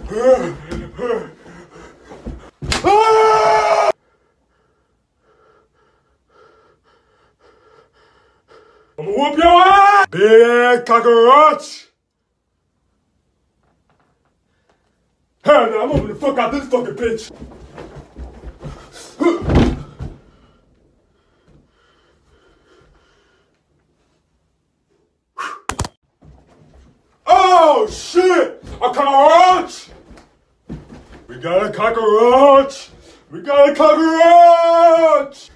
I'ma whoop your ass! Big ass cockroach! Hell no, I'm moving the fuck out this fucking bitch! Oh shit! A cockroach! We got a cockroach! We got a cockroach!